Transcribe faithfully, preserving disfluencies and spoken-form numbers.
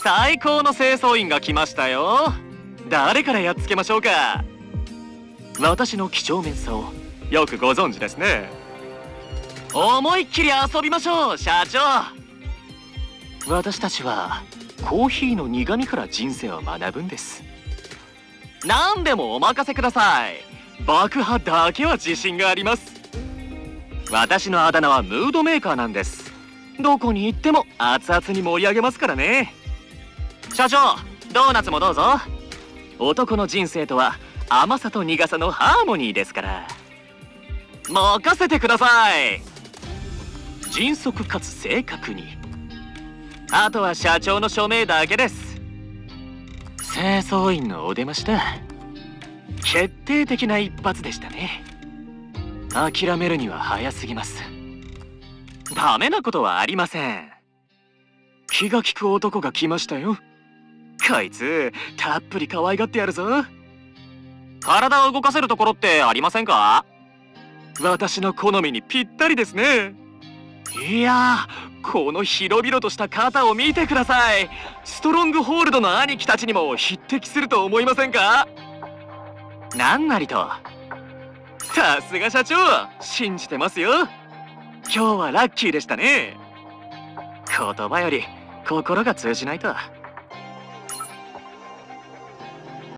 最高の清掃員が来ましたよ。誰からやっつけましょうか。私の几帳面さをよくご存知ですね。思いっきり遊びましょう、社長。私たちはコーヒーの苦味から人生を学ぶんです。何でもお任せください。爆破だけは自信があります。私のあだ名はムードメーカーなんです。どこに行っても熱々に盛り上げますからね。社長、ドーナツもどうぞ。男の人生とは甘さと苦さのハーモニーですから。任せてください。迅速かつ正確に。あとは社長の署名だけです。清掃員のお出ましだ。決定的な一発でしたね。諦めるには早すぎます。ダメなことはありません。気が利く男が来ましたよ。こいつたっぷり可愛がってやるぞ。体を動かせるところってありませんか？私の好みにぴったりですね。いやー、この広々とした肩を見てください。ストロングホールドの兄貴たちにも匹敵すると思いませんか？なんなりと。さすが社長、信じてますよ。今日はラッキーでしたね。言葉より心が通じないと。